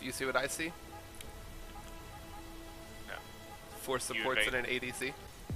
You see what I see? No. 4 supports and an ADC.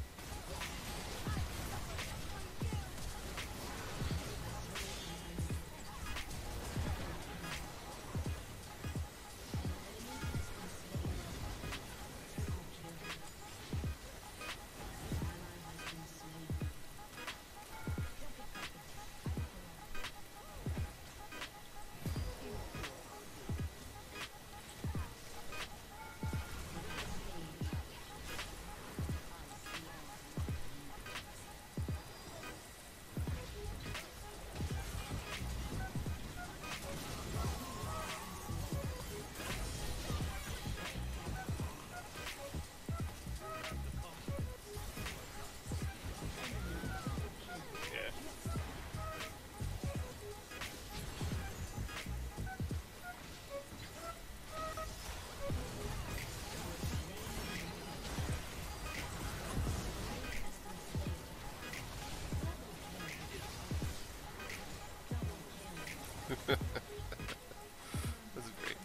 This is great.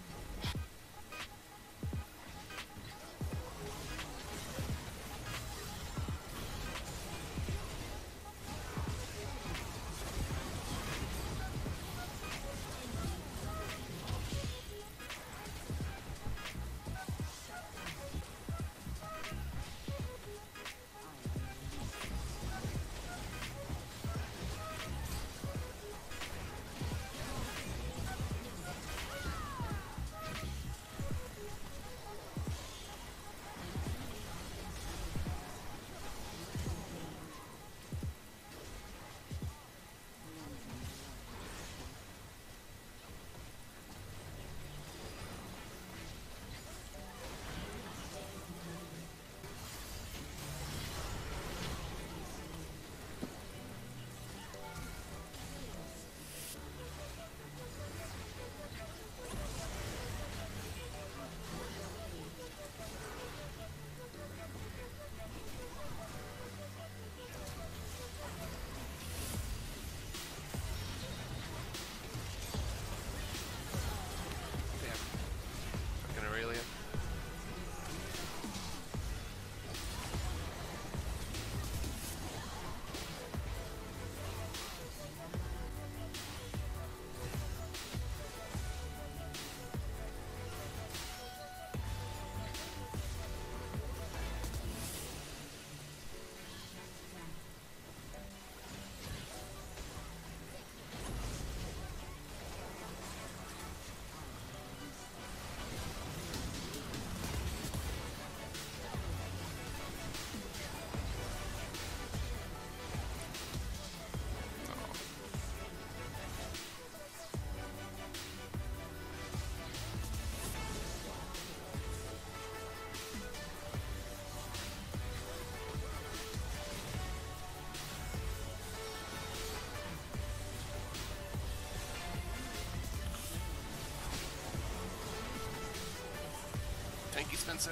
Thank you, Spencer.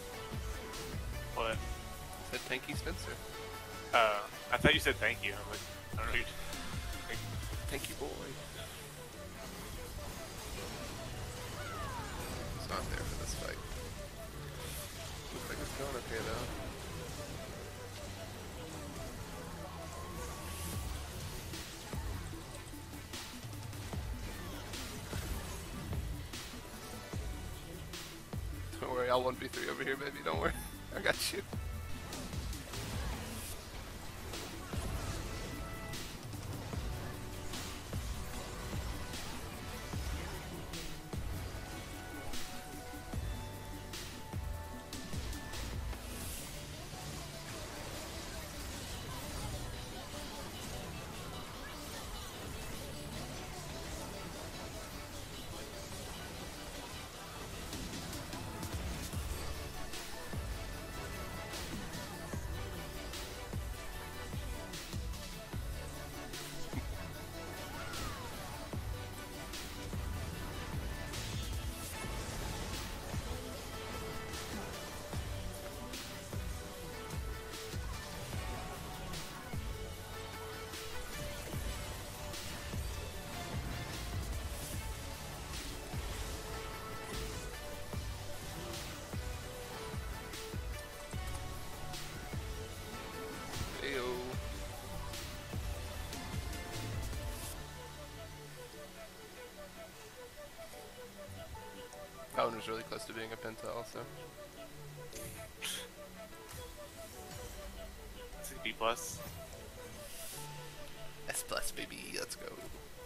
What? Said thank you, Spencer. I thought you said thank you. I'm like, I don't know. Thank you, boy. It's not there for this fight. Looks like it's going okay though. Don't worry, I'll 1v3 over here, baby. Don't worry. I got you. one was really close to being a penta also. It's a B plus. S plus baby, let's go.